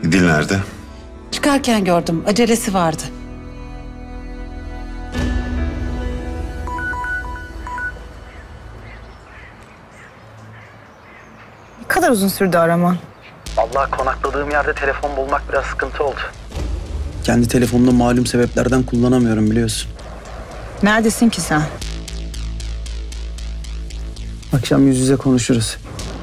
İdil nerede? Çıkarken gördüm. Acelesi vardı. Ne kadar uzun sürdü araman? Vallahi konakladığım yerde telefon bulmak biraz sıkıntı oldu. Kendi telefonunu malum sebeplerden kullanamıyorum biliyorsun. Neredesin ki sen? Akşam yüz yüze konuşuruz.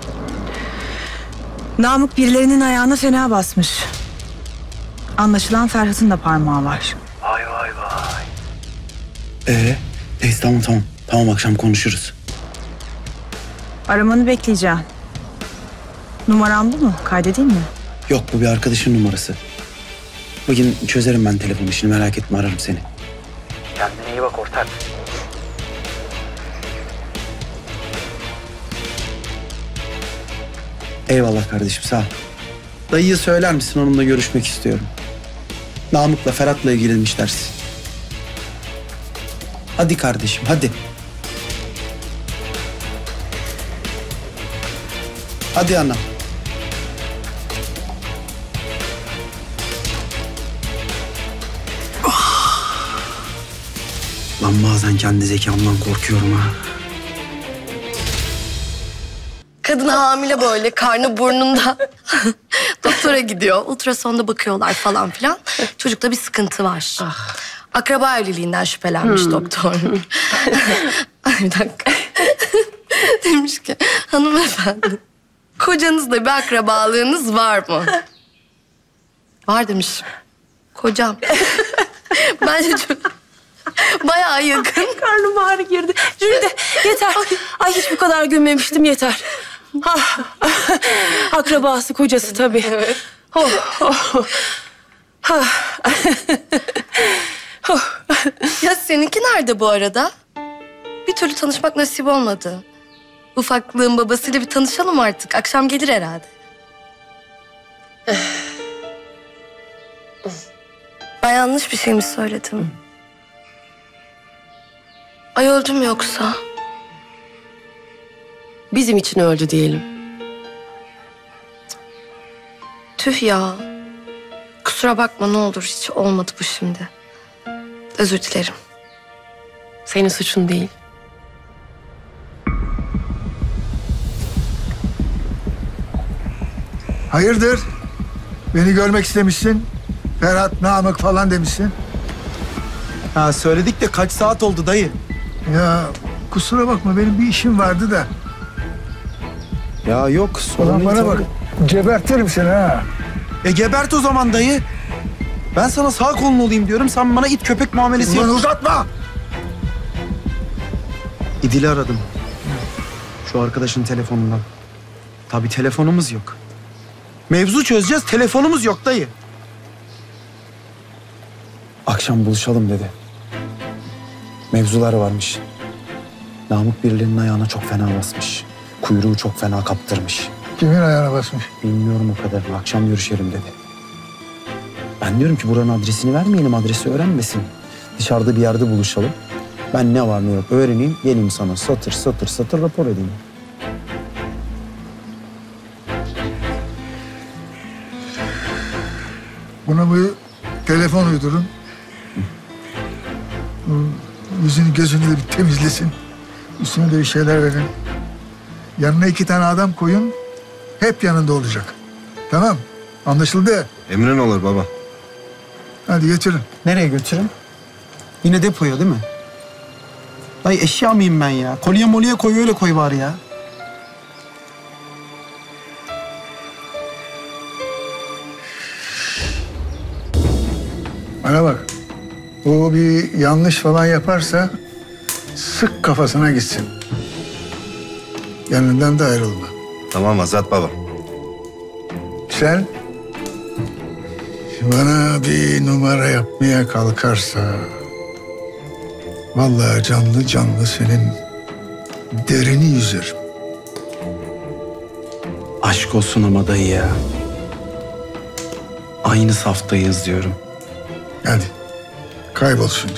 Namık birilerinin ayağına fena basmış. Anlaşılan Ferhat'ın da parmağı var. Vay vay vay. Neyse tamam. Tamam akşam konuşuruz. Aramanı bekleyeceğim. Numaran bu mu? Kaydedeyim mi? Yok bu bir arkadaşın numarası. Bugün çözerim ben telefon işini merak etme ararım seni. Kendine iyi bak ortak. Eyvallah kardeşim sağ ol. Dayıya söyler misin onunla görüşmek istiyorum. Namık'la Ferhat'la ilgiliymiş dersin. Hadi kardeşim hadi. Hadi ana. Lan bazen kendi zekamdan korkuyorum ha. Kadın hamile böyle, karnı burnunda. Doktora gidiyor, ultrasonda bakıyorlar falan filan. Çocukta bir sıkıntı var. Akraba evliliğinden şüphelenmiş doktor. Ay bir dakika. Demiş ki, hanımefendi, kocanızla bir akrabalığınız var mı? Var demiş. Kocam. Bence çok... Bayağı yakın. Karnım ağrı girdi. Jülide yeter. Ay hiç bu kadar gülmemiştim yeter. Akrabası kocası tabii. Evet. Ya seninki nerede bu arada? Bir türlü tanışmak nasip olmadı. Ufaklığın babasıyla bir tanışalım artık. Akşam gelir herhalde. Ben yanlış bir şey mi söyledim? Ay öldüm yoksa? Bizim için öldü diyelim. Tüh ya. Kusura bakma ne olur hiç olmadı bu şimdi. Özür dilerim. Senin suçun değil. Hayırdır? Beni görmek istemişsin. Ferhat, Namık falan demişsin. Ha söyledik de kaç saat oldu dayı? Ya kusura bakma benim bir işim vardı da. Ya yok Ulan bana bak. Gebertirim seni ha. Gebert o zaman dayı. Ben sana sağ kolun olayım diyorum. Sen bana it köpek muamelesi Ulan yapıyorsun. uzatma. İdil'i aradım. Şu arkadaşın telefonundan. Tabii telefonumuz yok. Mevzu çözeceğiz, telefonumuz yok dayı. Akşam buluşalım dedi. Mevzular varmış. Namık birilerinin ayağına çok fena basmış. Kuyruğu çok fena kaptırmış. Kimin ayağına basmış? Bilmiyorum o kadarını. Akşam görüşelim dedi. Ben diyorum ki buranın adresini vermeyelim, adresi öğrenmesin. Dışarıda bir yerde buluşalım. Ben ne var ne yok öğreneyim, geleyim sana satır rapor edeyim. Buna bir telefon uydurun. Yüzünü gözünü de bir temizlesin. Üstüne de bir şeyler verin. Yanına 2 tane adam koyun. Hep yanında olacak. Tamam. Anlaşıldı. Emrin olur baba. Hadi götürün. Nereye götürün? Yine depoya değil mi? Dayı eşya mıyım ben ya? Kolye molye koy öyle koy bari ya. Bana bak. O bir yanlış falan yaparsa sık kafasına gitsin. Yanından da ayrılma. Tamam Azat baba. Sen bana bir numara yapmaya kalkarsa vallahi canlı canlı senin derini yüzerim. Aşk olsun ama dayı ya. Aynı saftayız diyorum. Hadi kaybol şimdi.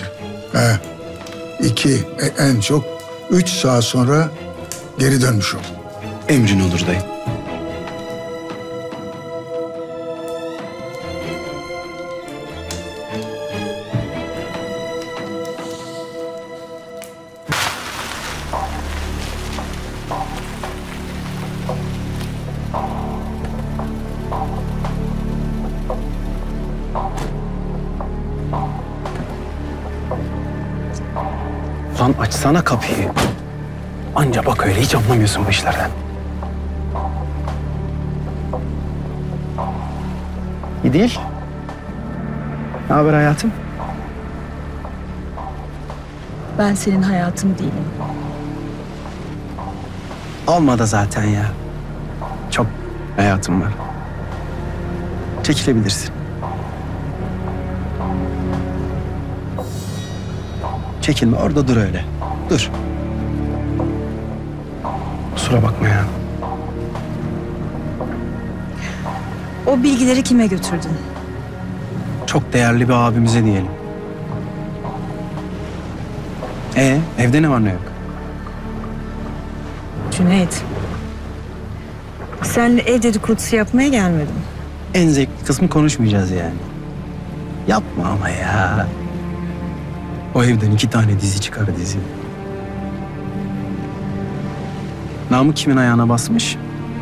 2 en çok 3 saat sonra geri dönmüş ol. Emrin olur dayı. Ozan açsana kapıyı. Anca bak öyle hiç anlamıyorsun bu işlerden. İyi değil. Ne haber hayatım? Ben senin hayatın değilim. Olmadı zaten ya. Çok hayatım var. Çekilebilirsin. Çekilme orada dur öyle. Dur. Kusura bakma ya. O bilgileri kime götürdün? Çok değerli bir abimize diyelim. Evde ne var ne yok? Cüneyt. Seninle ev dedikodusu yapmaya gelmedim. En zevkli kısmı konuşmayacağız yani. Yapma ama ya. O evden 2 tane dizi çıkar dizi. Namık kimin ayağına basmış?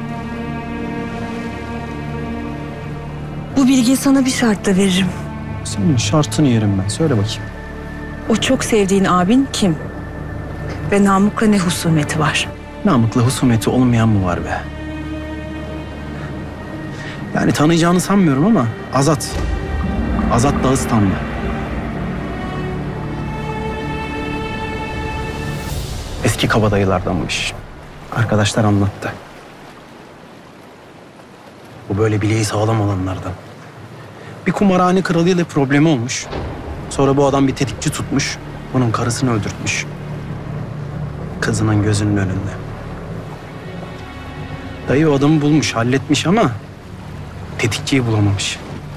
Bu bilgiyi sana bir şartla veririm. Senin şartını yerim ben. Söyle bakayım. O çok sevdiğin abin kim? Ve Namık'la ne husumeti var? Namık'la husumeti olmayan mı var be? Yani tanıyacağını sanmıyorum ama Azat. Azat Dağıstanlı. Eski kabadayılardanmış. Arkadaşlar anlattı. Bu böyle bileği sağlam olanlardan. Bir kumarhane kralıyla problemi olmuş. Sonra bu adam bir tetikçi tutmuş. Bunun karısını öldürtmüş. Kızının gözünün önünde. Dayı o adamı bulmuş, halletmiş ama tetikçiyi bulamamış.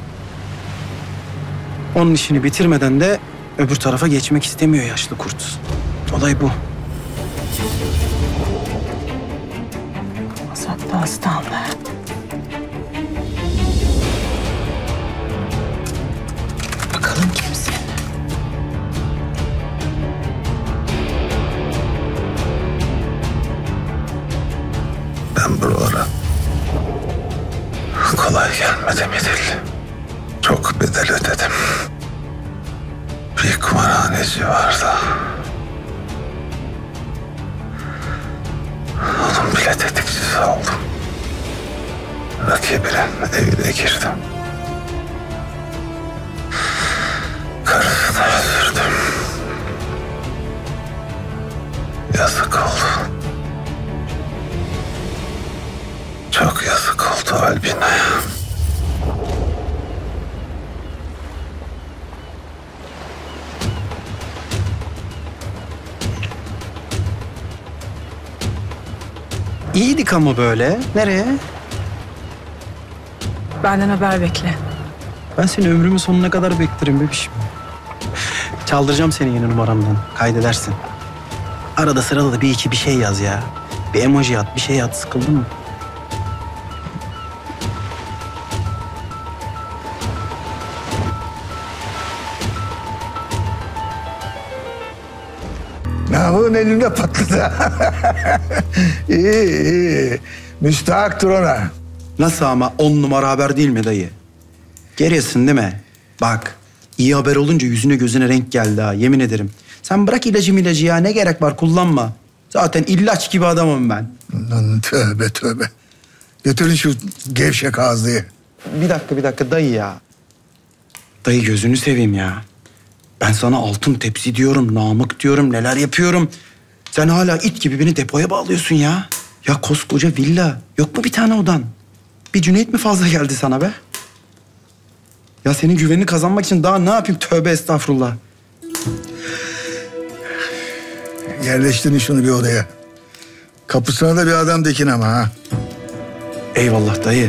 Onun işini bitirmeden de öbür tarafa geçmek istemiyor yaşlı kurt. Olay bu. Azat Dağıstanlı. Bakalım kimsin? Ben buralara kolay gelmedim İdil. Çok bedel ödedim. Bir kumarhaneci vardı. Onun bile tetikçisi oldum. Rakibinin evine girdim. Karısını öldürdüm. Yazık oldu. Çok yazık oldu Albina'ya. İyiydik ama böyle. Nereye? Benden haber bekle. Ben seni ömrümün sonuna kadar beklerim bebişim. Çaldıracağım seni yeni numaramdan. Kaydedersin. Arada sırada da bir iki bir şey yaz ya. Bir emoji at, bir şey at. Sıkıldın mı? Namık'ın elinde patladı. İyi iyi. Müstahaktır ona. Nasıl ama 10 numara haber değil mi dayı? Geriyorsun değil mi? Bak iyi haber olunca yüzüne gözüne renk geldi ha yemin ederim. Sen bırak ilacı ya ne gerek var kullanma. Zaten ilaç gibi adamım ben. Lan tövbe tövbe. Götürün şu gevşek ağzıyı. Bir dakika dayı ya. Dayı gözünü seveyim ya. Ben sana altın tepsi diyorum, Namık diyorum, neler yapıyorum. Sen hala it gibi beni depoya bağlıyorsun ya. Ya koskoca villa. Yok mu bir tane odan? Bir Cüneyt mi fazla geldi sana be? Ya senin güvenini kazanmak için daha ne yapayım? Tövbe estağfurullah. Yerleştirin şunu bir odaya. Kapısına da bir adam dikin ama ha. Eyvallah dayı.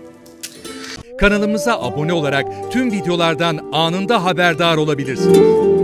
Kanalımıza abone olarak tüm videolardan anında haberdar olabilirsiniz.